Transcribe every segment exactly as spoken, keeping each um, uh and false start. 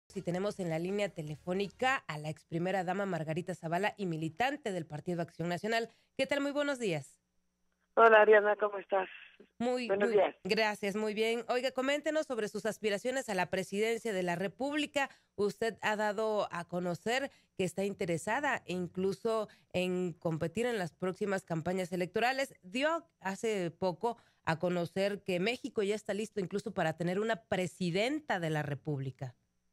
Y tenemos en la línea telefónica a la ex primera dama Margarita Zavala y militante del Partido Acción Nacional. ¿Qué tal? Muy buenos días. Hola Ariana, ¿cómo estás? Muy, Buenos muy, días. gracias, muy bien. Oiga, coméntenos sobre sus aspiraciones a la presidencia de la República. Usted ha dado a conocer que está interesada incluso en competir en las próximas campañas electorales. Dio hace poco a conocer que México ya está listo incluso para tener una presidenta de la República.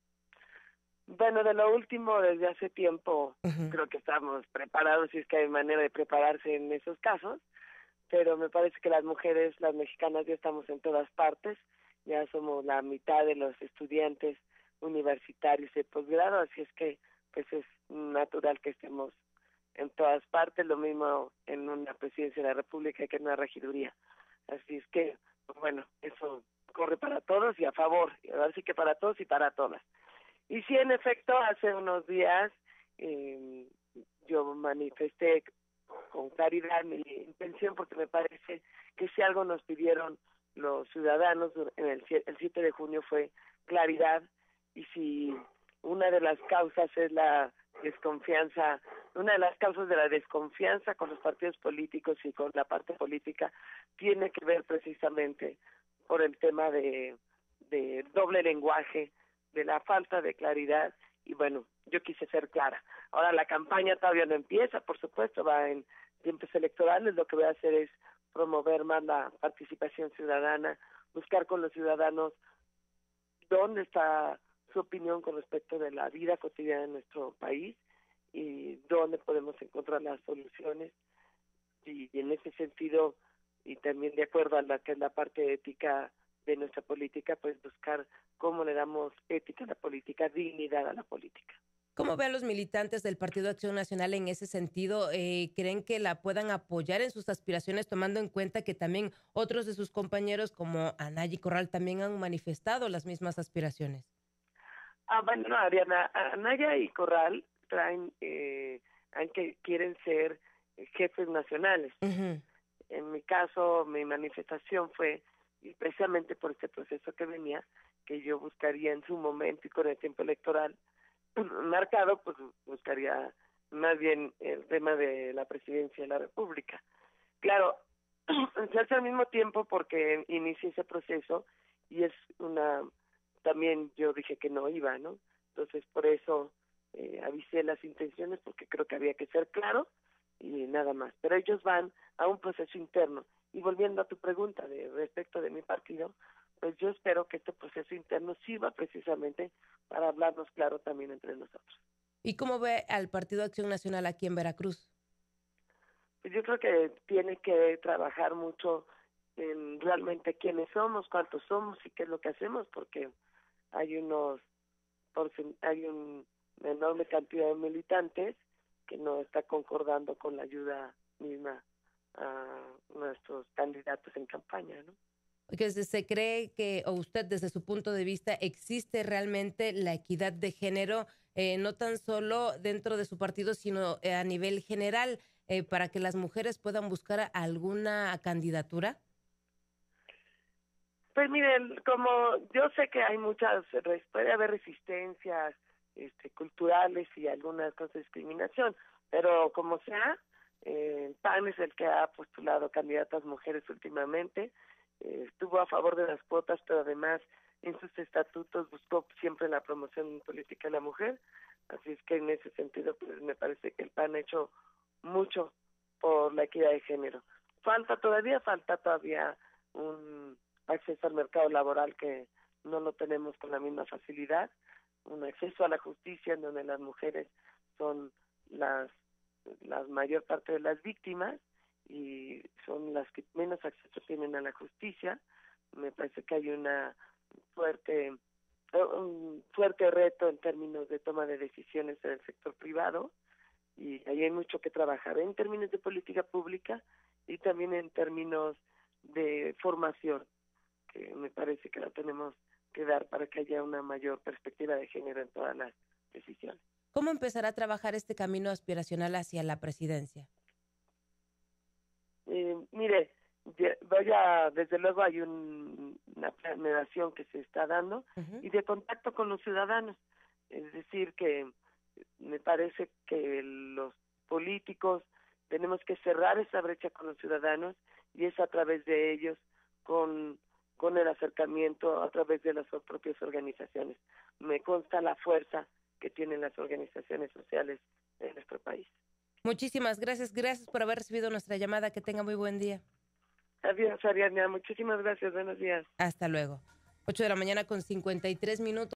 Bueno, de lo último, desde hace tiempo, Uh-huh. creo que estamos preparados, si es que hay manera de prepararse en esos casos, pero me parece que las mujeres, las mexicanas, ya estamos en todas partes, ya somos la mitad de los estudiantes universitarios de posgrado, así es que pues es natural que estemos en todas partes, lo mismo en una presidencia de la República que en una regiduría. Así es que, bueno, eso corre para todos y a favor, así que para todos y para todas. Y sí, en efecto, hace unos días eh, yo manifesté con claridad mi intención, porque me parece que si algo nos pidieron los ciudadanos en el, el siete de junio fue claridad, y si una de las causas es la desconfianza, una de las causas de la desconfianza con los partidos políticos y con la parte política tiene que ver precisamente por el tema de, de doble lenguaje, de la falta de claridad, y bueno, yo quise ser clara. Ahora la campaña todavía no empieza, por supuesto, va en tiempos electorales, lo que voy a hacer es promover más la participación ciudadana, buscar con los ciudadanos dónde está su opinión con respecto de la vida cotidiana de nuestro país y dónde podemos encontrar las soluciones, y, y en ese sentido, y también de acuerdo a la que es la parte ética de nuestra política, pues buscar cómo le damos ética a la política, dignidad a la política. ¿Cómo ven los militantes del Partido Acción Nacional en ese sentido? Eh, ¿Creen que la puedan apoyar en sus aspiraciones, tomando en cuenta que también otros de sus compañeros, como Anaya Corral, también han manifestado las mismas aspiraciones? Ah, bueno, no, Ariana, Anaya y Corral traen, eh, que quieren ser jefes nacionales. Uh-huh. En mi caso, mi manifestación fue, y precisamente por este proceso que venía, que yo buscaría en su momento y con el tiempo electoral marcado, pues buscaría más bien el tema de la presidencia de la República. Claro, se hace al mismo tiempo porque inicié ese proceso y es una, también yo dije que no iba, ¿no? Entonces por eso eh, avisé las intenciones, porque creo que había que ser claro y nada más. Pero ellos van a un proceso interno. Y volviendo a tu pregunta de respecto de mi partido, pues yo espero que este proceso interno sirva precisamente para hablarnos claro también entre nosotros. ¿Y cómo ve al Partido Acción Nacional aquí en Veracruz? Pues yo creo que tiene que trabajar mucho en realmente quiénes somos, cuántos somos y qué es lo que hacemos, porque hay unos hay un, una enorme cantidad de militantes que no está concordando con la ayuda misma a nuestros candidatos en campaña, ¿no? Porque se cree que, o usted desde su punto de vista, existe realmente la equidad de género, eh, no tan solo dentro de su partido, sino a nivel general, eh, para que las mujeres puedan buscar alguna candidatura. Pues miren, como yo sé que hay muchas, puede haber resistencias este, culturales y algunas cosas de discriminación, pero como sea, eh, el P A N es el que ha postulado candidatas mujeres últimamente. Eh, estuvo a favor de las cuotas, pero además en sus estatutos buscó siempre la promoción política de la mujer, así es que en ese sentido pues me parece que el P A N ha hecho mucho por la equidad de género. Falta todavía, falta todavía un acceso al mercado laboral que no lo tenemos con la misma facilidad, un acceso a la justicia en donde las mujeres son las la mayor parte de las víctimas y son las que menos acceso tienen a la justicia. Me parece que hay una fuerte un fuerte reto en términos de toma de decisiones en el sector privado, y ahí hay mucho que trabajar en términos de política pública y también en términos de formación, que me parece que la tenemos que dar para que haya una mayor perspectiva de género en todas las decisiones. ¿Cómo empezará a trabajar este camino aspiracional hacia la presidencia? Eh, mire, vaya, desde luego hay un, una planeación que se está dando uh-huh. y de contacto con los ciudadanos. Es decir, que me parece que los políticos tenemos que cerrar esa brecha con los ciudadanos y es a través de ellos con, con el acercamiento a través de las propias organizaciones. Me consta la fuerza que tienen las organizaciones sociales en nuestro país. Muchísimas gracias, gracias por haber recibido nuestra llamada, que tenga muy buen día. Adiós, Ariadna, muchísimas gracias, buenos días. Hasta luego. ocho de la mañana con cincuenta y tres minutos.